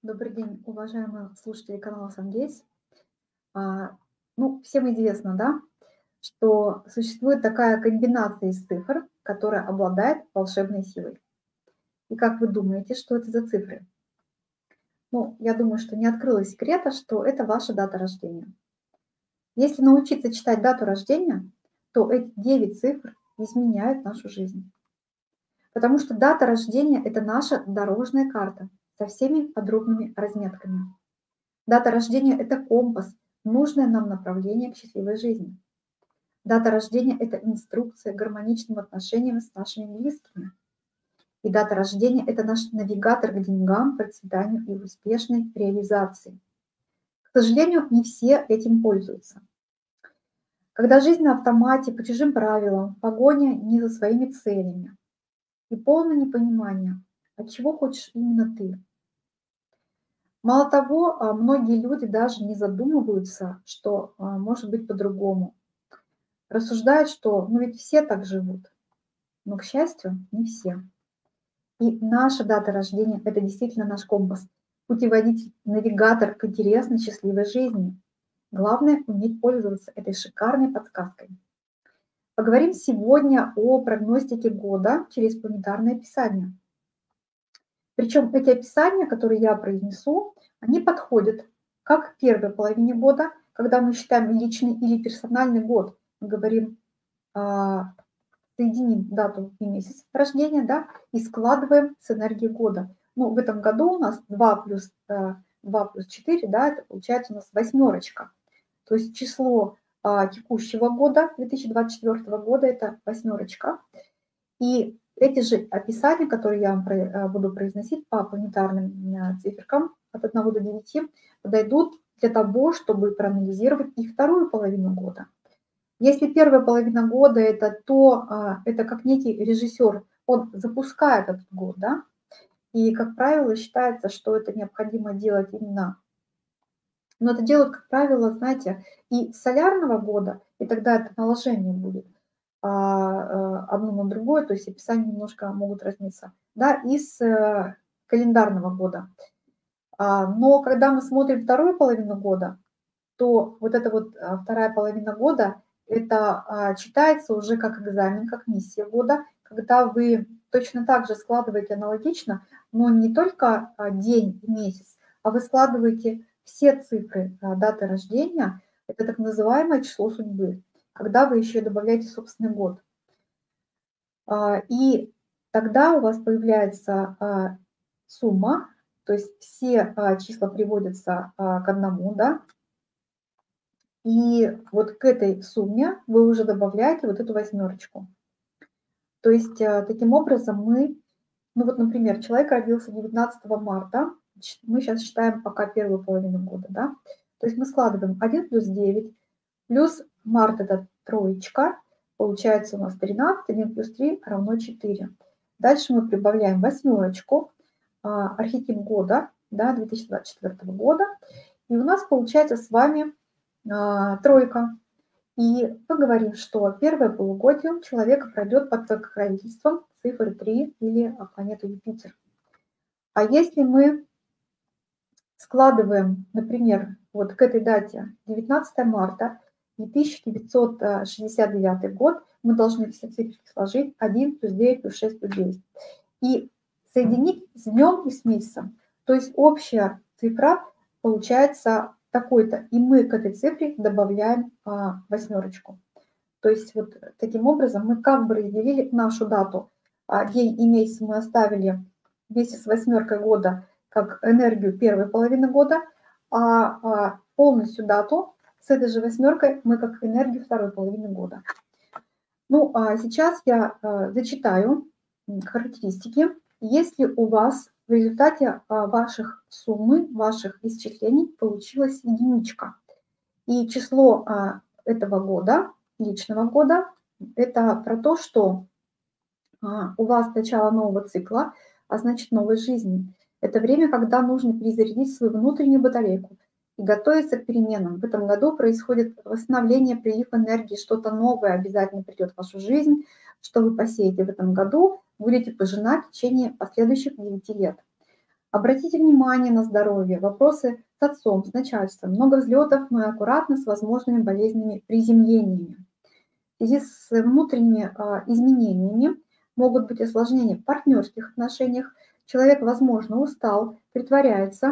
Добрый день, уважаемые слушатели канала Сангейс. Всем известно, да, что существует такая комбинация из цифр, которая обладает волшебной силой. И как вы думаете, что это за цифры? Я думаю, что не открылось секрета, что это ваша дата рождения. Если научиться читать дату рождения, то эти 9 цифр изменяют нашу жизнь. Потому что дата рождения – это наша дорожная карта со всеми подробными разметками. Дата рождения – это компас, нужное нам направление к счастливой жизни. Дата рождения – это инструкция к гармоничным отношениям с нашими близкими. И дата рождения – это наш навигатор к деньгам, процветанию и успешной реализации. К сожалению, не все этим пользуются. Когда жизнь на автомате, по чужим правилам, погоня не за своими целями и полное непонимание, от чего хочешь именно ты. Мало того, многие люди даже не задумываются, что может быть по-другому. Рассуждают, что ведь все так живут. Но, к счастью, не все. И наша дата рождения – это действительно наш компас, путеводитель, навигатор к интересной, счастливой жизни. Главное – уметь пользоваться этой шикарной подсказкой. Поговорим сегодня о прогностике года через планетарное описание. Причем эти описания, которые я произнесу, они подходят как к первой половине года, когда мы считаем личный или персональный год. Мы говорим, соединим дату и месяц рождения, да, и складываем с энергией года. В этом году у нас 2 плюс 4, да, это получается у нас восьмерочка. То есть число текущего года, 2024 года, это восьмерочка. И эти же описания, которые я вам буду произносить по планетарным циферкам от 1 до 9, подойдут для того, чтобы проанализировать и вторую половину года. Если первая половина года это как некий режиссер, он запускает этот год, да, и, как правило, считается, что это необходимо делать именно, но это делают, как правило, знаете, и с солярного года, и тогда это наложение будет одно на другое, то есть описания немножко могут разниться, да, и с календарного года. Но когда мы смотрим вторую половину года, то вот эта вот вторая половина года, это читается уже как экзамен, как миссия года, когда вы точно так же складываете аналогично, но не только день и месяц, а вы складываете все цифры даты рождения, это так называемое число судьбы, когда вы еще добавляете собственный год. И тогда у вас появляется сумма, то есть все числа приводятся к одному, да, и вот к этой сумме вы уже добавляете вот эту восьмерочку. То есть таким образом например, человек родился 19 марта, мы сейчас считаем пока первую половину года, да, то есть мы складываем 1 плюс 9, плюс март это троечка, получается у нас 13, 1 плюс 3 равно 4. Дальше мы прибавляем восьмерочку, архетип года, да, 2024 года, и у нас получается с вами тройка. И мы говорим, что первое полугодие у человека пройдет под покровительством цифры 3 или планеты Юпитер. А если мы складываем, например, вот к этой дате 19 марта и 1969 год, мы должны все цифры сложить 1 плюс 9 плюс 6 плюс 9 и соединить с днем и с месяцем. То есть общая цифра получается такой-то, и мы к этой цифре добавляем восьмерочку. То есть вот таким образом мы как бы разделили нашу дату. День и месяц мы оставили вместе с восьмеркой года как энергию первой половины года, а полностью дату с этой же восьмеркой мы как энергию второй половины года. Сейчас я зачитаю характеристики. Если у вас в результате ваших суммы, ваших исчислений получилась единичка, и число этого года, личного года, это про то, что у вас начало нового цикла, а значит новой жизни. Это время, когда нужно перезарядить свою внутреннюю батарейку и готовиться к переменам. В этом году происходит восстановление, прилив энергии, что-то новое обязательно придет в вашу жизнь, что вы посеете в этом году, будете пожинать в течение последующих 9 лет. Обратите внимание на здоровье, вопросы с отцом, с начальством, много взлетов, но и аккуратно с возможными болезненными приземлениями. В связи с внутренними изменениями могут быть осложнения в партнерских отношениях. Человек, возможно, устал, притворяется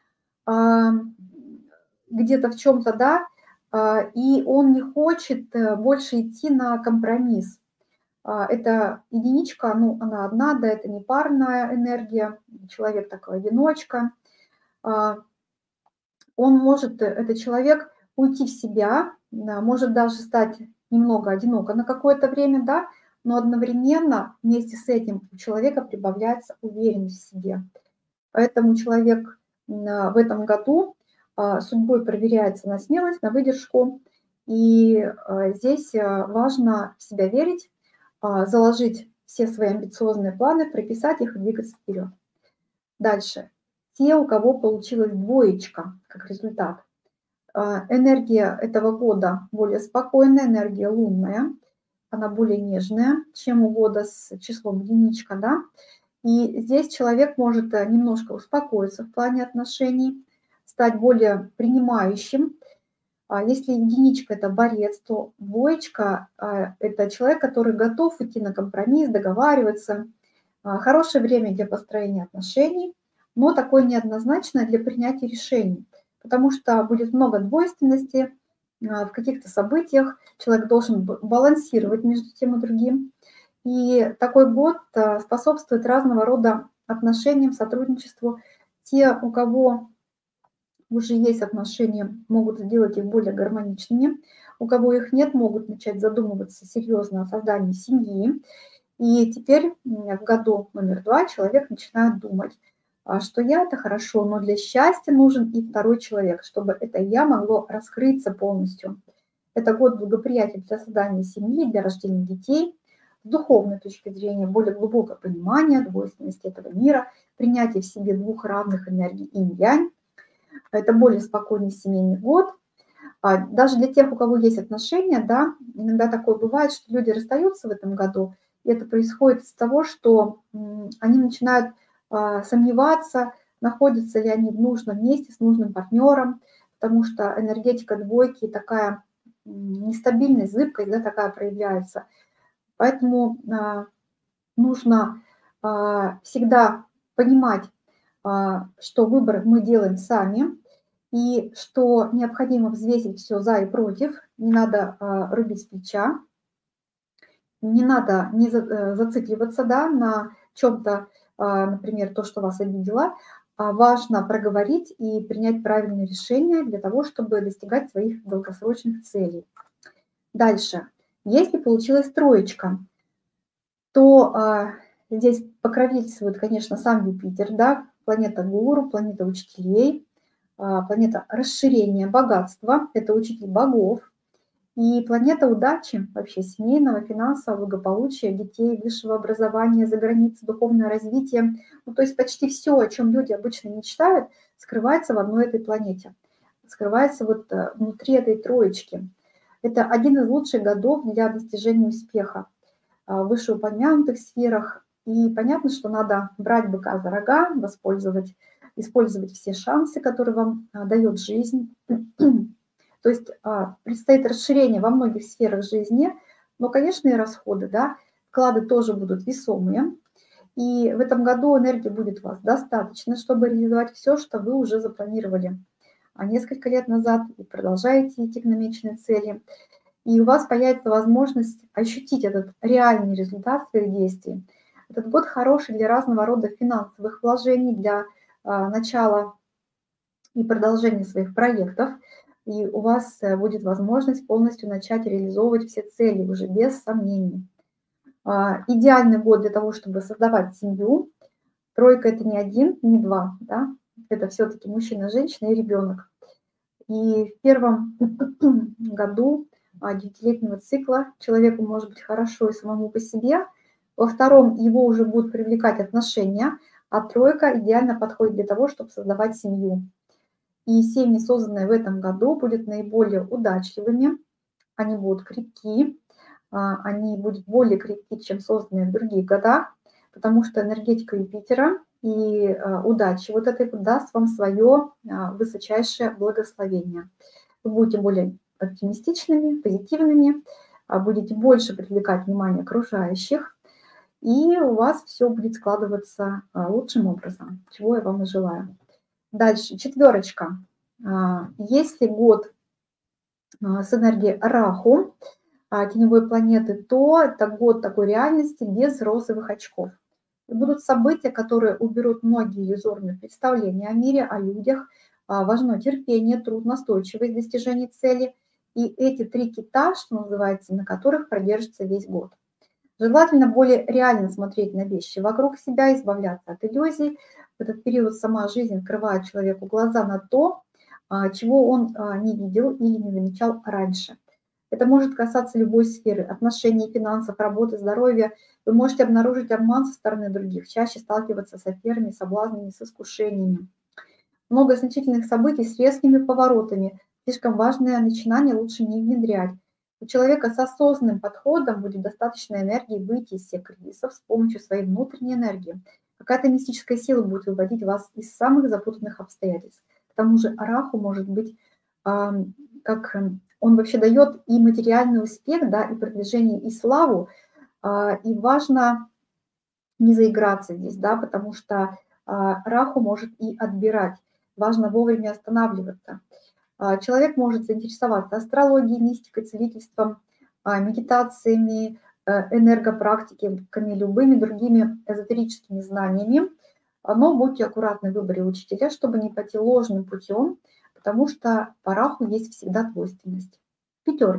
где-то в чем-то, да, и он не хочет больше идти на компромисс. Это единичка, ну, она одна, да, это не парная энергия, человек такой одиночка. Он может, этот человек, уйти в себя, может даже стать немного одиноко на какое-то время, да, но одновременно вместе с этим у человека прибавляется уверенность в себе. Поэтому человек в этом году судьбой проверяется на смелость, на выдержку. И здесь важно в себя верить, заложить все свои амбициозные планы, прописать их и двигаться вперед. Дальше. Те, у кого получилась двоечка как результат. Энергия этого года более спокойная, энергия лунная, она более нежная, чем у года с числом единичка, да. И здесь человек может немножко успокоиться в плане отношений, стать более принимающим. Если единичка – это борец, то двоечка – это человек, который готов идти на компромисс, договариваться. Хорошее время для построения отношений, но такое неоднозначное для принятия решений, потому что будет много двойственности в каких-то событиях, человек должен балансировать между тем и другим. И такой год способствует разного рода отношениям, сотрудничеству. Те, у кого уже есть отношения, могут сделать их более гармоничными. У кого их нет, могут начать задумываться серьезно о создании семьи. И теперь в году номер 2 человек начинает думать, что я – это хорошо, но для счастья нужен и второй человек, чтобы это я могло раскрыться полностью. Это год благоприятен для создания семьи, для рождения детей. С духовной точки зрения более глубокое понимание двойственности этого мира, принятие в себе двух равных энергий инь-янь. Это более спокойный семейный год. Даже для тех, у кого есть отношения, да, иногда такое бывает, что люди расстаются в этом году, и это происходит из-за того, что они начинают сомневаться, находятся ли они в нужном месте с нужным партнером, потому что энергетика двойки такая нестабильность, зыбкость, да, такая проявляется. Поэтому нужно всегда понимать, что выбор мы делаем сами, и что необходимо взвесить все за и против, не надо рубить с плеча, не надо не зацикливаться, да, на чем-то, например, то, что вас обидело. Важно проговорить и принять правильное решение для того, чтобы достигать своих долгосрочных целей. Дальше. Если получилась троечка, то здесь покровительствует, конечно, сам Юпитер, да, планета гуру, планета учителей, планета расширения богатства, это учитель богов, и планета удачи, вообще семейного, финансового благополучия, детей, высшего образования, за границей, духовное развитие. Ну, то есть почти все, о чем люди обычно мечтают, скрывается в одной этой планете, скрывается вот внутри этой троечки. Это один из лучших годов для достижения успеха в вышеупомянутых сферах. И понятно, что надо брать быка за рога, использовать все шансы, которые вам дает жизнь. То есть предстоит расширение во многих сферах жизни, но, конечно, и расходы, да, вклады тоже будут весомые. И в этом году энергии будет у вас достаточно, чтобы реализовать все, что вы уже запланировали несколько лет назад и продолжаете идти к намеченной цели. И у вас появится возможность ощутить этот реальный результат своих действий. Этот год хороший для разного рода финансовых вложений, для начала и продолжения своих проектов. И у вас будет возможность полностью начать реализовывать все цели уже без сомнений. Идеальный год для того, чтобы создавать семью. Тройка – это не один, не два, да? Это все-таки мужчина, женщина и ребенок. И в первом году девятилетнего цикла человеку может быть хорошо и самому по себе. Во втором его уже будут привлекать отношения, а тройка идеально подходит для того, чтобы создавать семью. И семьи, созданные в этом году, будут наиболее удачливыми, они будут крепки, они будут более крепки, чем созданные в других годах, потому что энергетика Юпитера и удачи вот этой даст вам свое высочайшее благословение. Вы будете более оптимистичными, позитивными, будете больше привлекать внимание окружающих, и у вас все будет складываться лучшим образом, чего я вам и желаю. Дальше, 4. Если год с энергией Раху, теневой планеты, то это год такой реальности без розовых очков. И будут события, которые уберут многие иллюзорные представления о мире, о людях. Важно терпение, труд, настойчивость в достижении цели. И эти 3 кита, что называется, на которых продержится весь год. Желательно более реально смотреть на вещи вокруг себя, избавляться от иллюзий. В этот период сама жизнь открывает человеку глаза на то, чего он не видел или не замечал раньше. Это может касаться любой сферы, отношений, финансов, работы, здоровья. Вы можете обнаружить обман со стороны других, чаще сталкиваться с аферами, соблазнами, с искушениями. Много значительных событий с резкими поворотами. Слишком важное начинание лучше не внедрять. У человека с осознанным подходом будет достаточно энергии выйти из всех кризисов с помощью своей внутренней энергии. Какая-то мистическая сила будет выводить вас из самых запутанных обстоятельств. К тому же Раху может быть, как он вообще дает и материальный успех, да, и продвижение, и славу. И важно не заиграться здесь, да, потому что Раху может и отбирать. Важно вовремя останавливаться. Человек может заинтересоваться астрологией, мистикой, целительством, медитациями, энергопрактиками, любыми другими эзотерическими знаниями. Но будьте аккуратны в выборе учителя, чтобы не пойти ложным путем, потому что по Раху есть всегда двойственность. 5.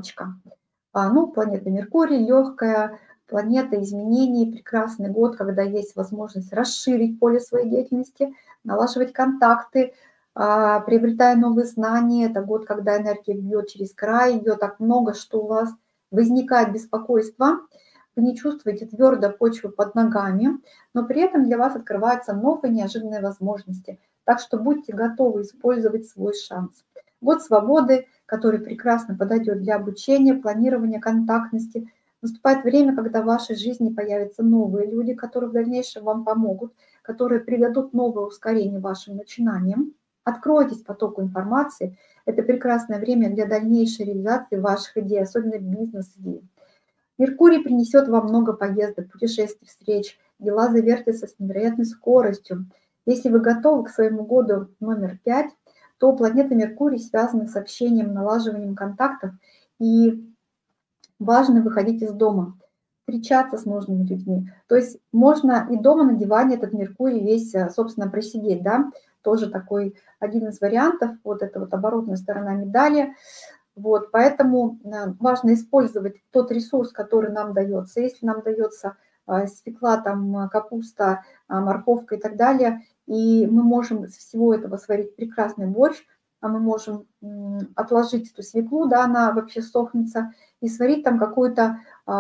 Планета Меркурий, легкая планета изменений, прекрасный год, когда есть возможность расширить поле своей деятельности, налаживать контакты, приобретая новые знания. Это год, когда энергия бьет через край, ее так много, что у вас возникает беспокойство, вы не чувствуете твердой почвы под ногами, но при этом для вас открываются новые неожиданные возможности. Так что будьте готовы использовать свой шанс. Год свободы, который прекрасно подойдет для обучения, планирования, контактности. Наступает время, когда в вашей жизни появятся новые люди, которые в дальнейшем вам помогут, которые придадут новое ускорение вашим начинаниям. Откройтесь потоку информации. Это прекрасное время для дальнейшей реализации ваших идей, особенно бизнес-идей. Меркурий принесет вам много поездок, путешествий, встреч. Дела завертятся с невероятной скоростью. Если вы готовы к своему году номер 5, то планета Меркурий связана с общением, налаживанием контактов. И важно выходить из дома, встречаться с нужными людьми. То есть можно и дома на диване этот Меркурий весь, собственно, просидеть, да, тоже такой один из вариантов, вот это вот оборотная сторона медали. Вот, поэтому важно использовать тот ресурс, который нам дается. Если нам дается свекла, там, капуста, морковка и так далее, и мы можем из всего этого сварить прекрасный борщ, а мы можем отложить эту свеклу, да, она вообще сохнется, и сварить там какой-то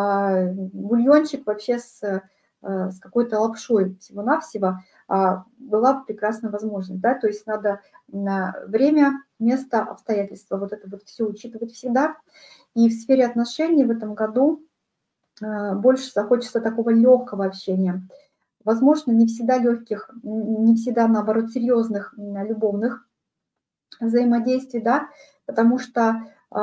бульончик вообще с какой-то лапшой всего-навсего, была прекрасная возможность, да, то есть надо время, место, обстоятельства, вот это вот все учитывать всегда. И в сфере отношений в этом году больше захочется такого легкого общения. Возможно, не всегда легких, не всегда, наоборот, серьезных любовных взаимодействий, да, потому что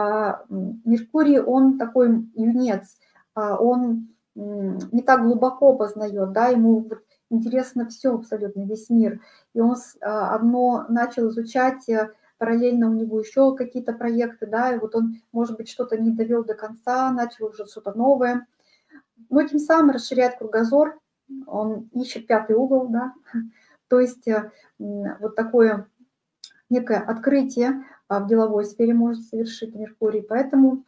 Меркурий, он такой юнец, он не так глубоко познает, да, ему интересно все абсолютно, весь мир. И он одно начал изучать, параллельно у него еще какие-то проекты, да, и вот он, может быть, что-то не довел до конца, начал уже что-то новое. Но тем самым расширяет кругозор, он ищет 5-й угол, да, то есть вот такое некое открытие в деловой сфере может совершить Меркурий, поэтому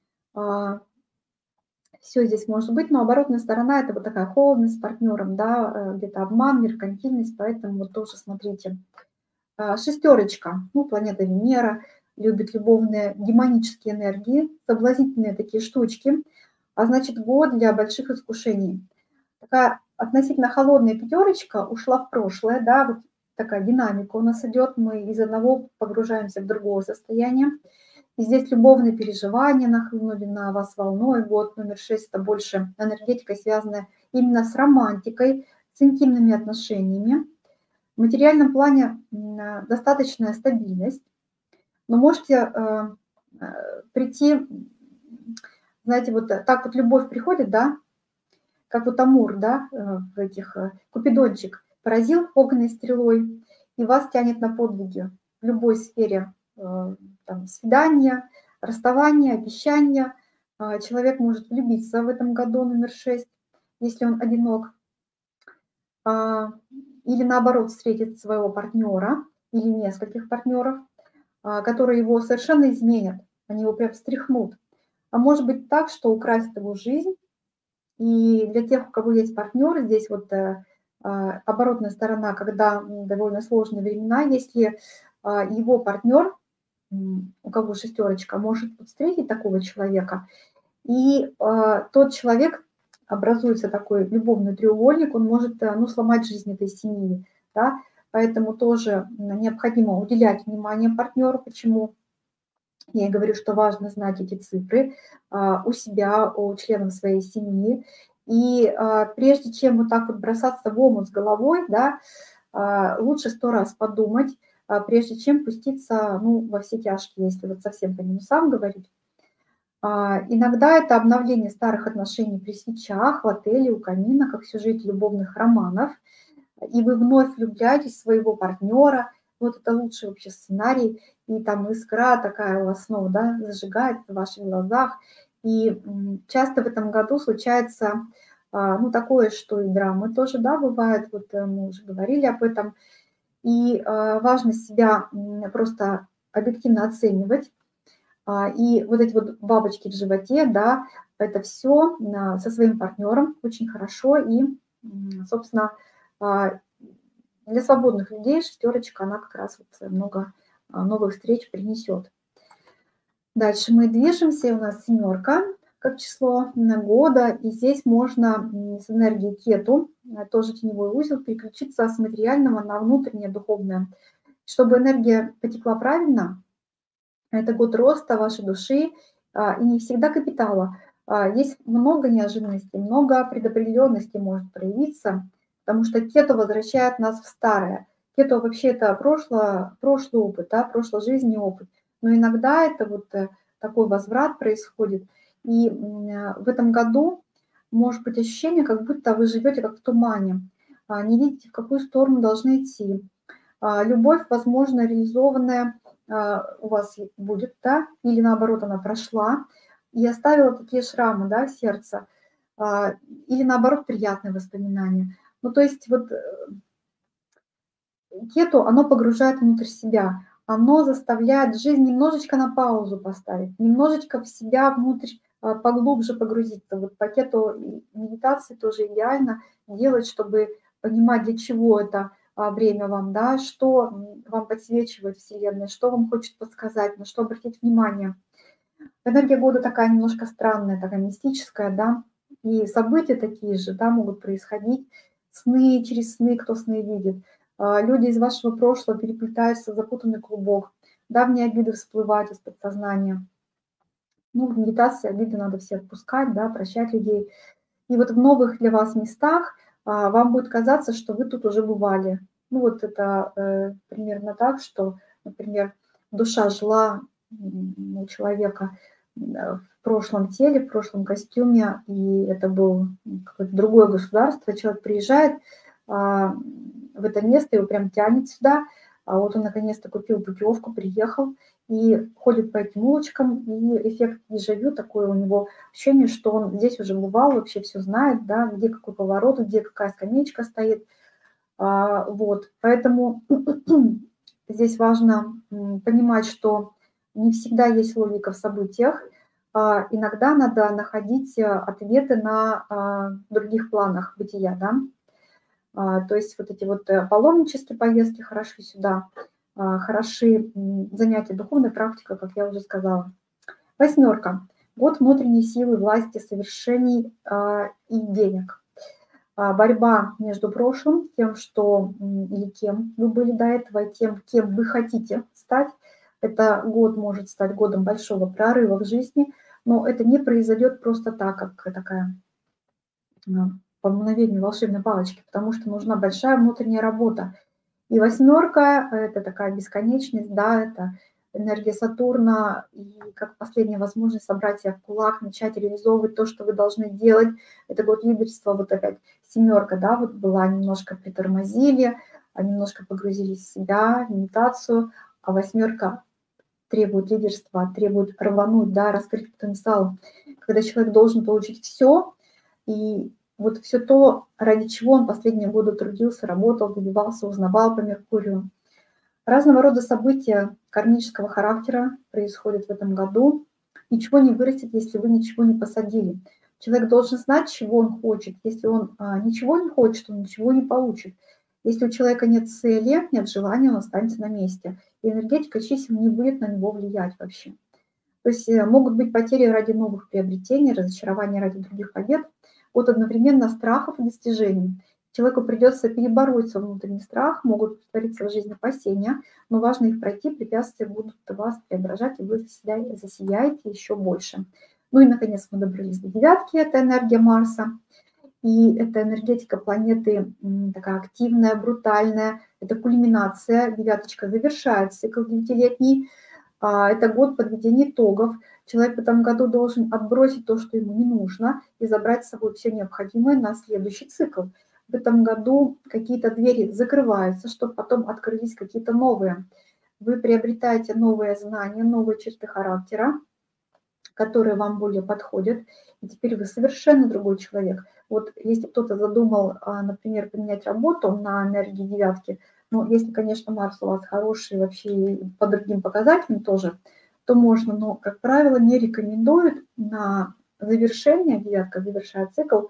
все здесь может быть, но оборотная сторона – это вот такая холодность с партнером, да, где-то обман, меркантильность, поэтому вот тоже смотрите. 6, планета Венера, любит любовные демонические энергии, соблазнительные такие штучки, а значит, год для больших искушений. Такая относительно холодная 5 ушла в прошлое, да, вот такая динамика у нас идет, мы из одного погружаемся в другое состояние. И здесь любовные переживания нахлынули на вас волной. Год номер 6 – это больше энергетика, связанная именно с романтикой, с интимными отношениями. В материальном плане достаточная стабильность, но можете прийти, знаете, вот так вот любовь приходит, да, как вот Амур, да, в этих Купидончик поразил огненной стрелой, и вас тянет на подвиги в любой сфере, там, свидания, расставания, обещания. Человек может влюбиться в этом году номер 6, если он одинок, или наоборот встретит своего партнера или нескольких партнеров, которые его совершенно изменят, они его прям встряхнут. А может быть так, что украсит его жизнь. И для тех, у кого есть партнер, здесь вот оборотная сторона, когда довольно сложные времена, если его партнер, у кого шестерочка, может встретить такого человека, и тот человек, образуется такой любовный треугольник, он может сломать жизнь этой семьи. Да? Поэтому тоже необходимо уделять внимание партнеру. Почему? Я и говорю, что важно знать эти цифры у себя, у членов своей семьи. И прежде чем вот так вот бросаться в омут с головой, да, лучше 100 раз подумать, прежде чем пуститься во все тяжкие, если вот совсем по минусам говорить. Иногда это обновление старых отношений при свечах, в отеле, у камина, как в сюжете любовных романов. И вы вновь влюбляетесь в своего партнера. Вот это лучший вообще сценарий. И там искра такая у вас снова, да, зажигается в ваших глазах. И часто в этом году случается, такое, что и драмы тоже, да, бывает. Вот мы уже говорили об этом. И важно себя просто объективно оценивать. И вот эти вот бабочки в животе, да, это все со своим партнером очень хорошо. И, собственно, для свободных людей шестерочка, она как раз вот много новых встреч принесет. Дальше мы движемся, и у нас семерка как число года, и здесь можно с энергией кету, тоже теневой узел, переключиться с материального на внутреннее духовное. Чтобы энергия потекла правильно, это год роста вашей души, и не всегда капитала. Есть много неожиданностей, много предопределенности может проявиться, потому что кету возвращает нас в старое. Кету вообще это прошлый опыт, да, прошлой жизни опыт. Но иногда это вот такой возврат происходит. И в этом году может быть ощущение, как будто вы живете как в тумане, не видите, в какую сторону должны идти. Любовь, возможно, реализованная у вас будет, да, или наоборот она прошла и оставила такие шрамы, да, в сердце, или наоборот приятные воспоминания. Ну, то есть вот кету, оно погружает внутрь себя, оно заставляет жизнь немножечко на паузу поставить, немножечко в себя внутрь поглубже погрузиться. Вот по кету медитации тоже идеально делать, чтобы понимать, для чего это время вам, да, что вам подсвечивает Вселенная, что вам хочет подсказать, на что обратить внимание. Энергия года такая немножко странная, такая мистическая, да, и события такие же, да, могут происходить, сны, через сны, кто сны видит. Люди из вашего прошлого переплетаются в запутанный клубок, давние обиды всплывают из подсознания. Ну, в медитации обиды надо все отпускать, да, прощать людей. И вот в новых для вас местах вам будет казаться, что вы тут уже бывали. Ну, вот это примерно так, что, например, душа жила у человека в прошлом теле, в прошлом костюме, и это было какое-то другое государство. Человек приезжает в это место, его прям тянет сюда, а вот он наконец-то купил путевку, приехал и ходит по этим улочкам, и эффект дежавю такой у него, ощущение, что он здесь уже бывал, вообще все знает, да, где какой поворот, где какая скамеечка стоит. Вот, поэтому здесь важно понимать, что не всегда есть логика в событиях, иногда надо находить ответы на других планах бытия, да. То есть вот эти вот паломнические поездки хороши сюда, хороши занятия духовной практикой, как я уже сказала. Восьмерка. Год внутренней силы, власти, совершений и денег. Борьба между прошлым, тем, что или кем вы были до этого, и тем, кем вы хотите стать. Это год может стать годом большого прорыва в жизни, но это не произойдет просто так, как такая по мгновению волшебной палочки, потому что нужна большая внутренняя работа. И восьмерка – это такая бесконечность, да, это энергия Сатурна, и как последняя возможность собрать себя в кулак, начать реализовывать то, что вы должны делать. Это год лидерства, вот опять семерка, да, вот была, немножко притормозили, немножко погрузились в себя, в медитацию, а восьмерка требует лидерства, требует рвануть, да, раскрыть потенциал, когда человек должен получить все, и вот все то, ради чего он последние годы трудился, работал, добивался, узнавал по Меркурию. Разного рода события кармического характера происходят в этом году. Ничего не вырастет, если вы ничего не посадили. Человек должен знать, чего он хочет. Если он ничего не хочет, он ничего не получит. Если у человека нет цели, нет желания, он останется на месте. И энергетика чисел не будет на него влиять вообще. То есть могут быть потери ради новых приобретений, разочарования ради других побед, от одновременно страхов и достижений. Человеку придется перебороть свой внутренний страх, могут твориться в жизни опасения, но важно их пройти, препятствия будут вас преображать, и вы засияете еще больше. Ну и, наконец, мы добрались до девятки, это энергия Марса. И это энергетика планеты такая активная, брутальная, это кульминация, девяточка завершает цикл девятилетний, это год подведения итогов. Человек в этом году должен отбросить то, что ему не нужно, и забрать с собой все необходимое на следующий цикл. В этом году какие-то двери закрываются, чтобы потом открылись какие-то новые. Вы приобретаете новые знания, новые черты характера, которые вам более подходят, и теперь вы совершенно другой человек. Вот если кто-то задумал, например, поменять работу на энергии девятки, ну, если, конечно, Марс у вас хороший вообще по другим показателям тоже, то можно, но, как правило, не рекомендуют на завершение, девятка завершает цикл,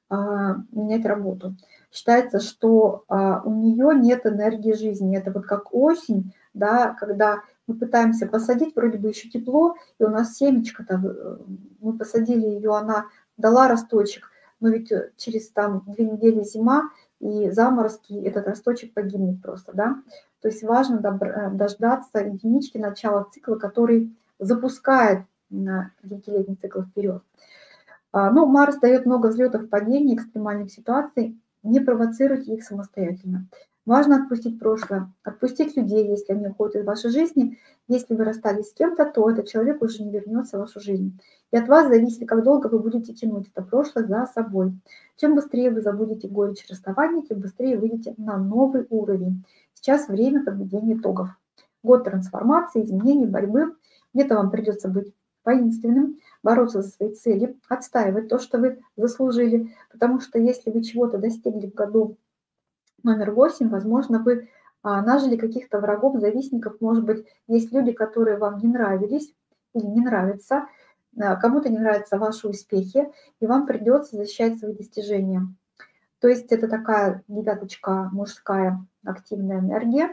менять работу. Считается, что у нее нет энергии жизни. Это вот как осень, да, когда мы пытаемся посадить, вроде бы еще тепло, и у нас семечко-то, мы посадили ее, она дала росточек, но ведь через там 2 недели зима и заморозки, этот росточек погибнет просто, да. То есть важно дождаться единички начала цикла, который запускает на девятилетний цикл вперед. Ну, Марс дает много взлетов, падений, экстремальных ситуаций. Не провоцируйте их самостоятельно. Важно отпустить прошлое, отпустить людей, если они уходят из вашей жизни. Если вы расстались с кем-то, то этот человек уже не вернется в вашу жизнь. И от вас зависит, как долго вы будете тянуть это прошлое за собой. Чем быстрее вы забудете горечь расставания, тем быстрее выйдете на новый уровень. Сейчас время подведения итогов. Год трансформации, изменений, борьбы. Где-то вам придется быть воинственным, бороться за свои цели, отстаивать то, что вы заслужили. Потому что если вы чего-то достигли в году номер 8, возможно, вы нажили каких-то врагов, завистников. Может быть, есть люди, которые вам не нравились или не нравятся, кому-то не нравятся ваши успехи, и вам придется защищать свои достижения. То есть это такая девяточка мужская активная энергия.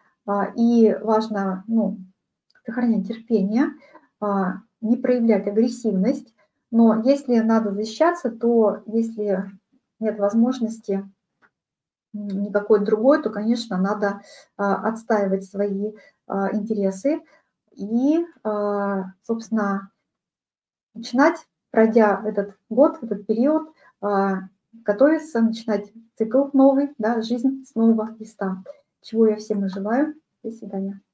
И важно, сохранять терпение, не проявлять агрессивность. Но если надо защищаться, то если нет возможности никакой другой, то, конечно, надо отстаивать свои интересы и, собственно, начинать, пройдя этот год, этот период, готовиться, начинать цикл новый, да, жизнь с нового листа. Чего я всем и желаю. До свидания.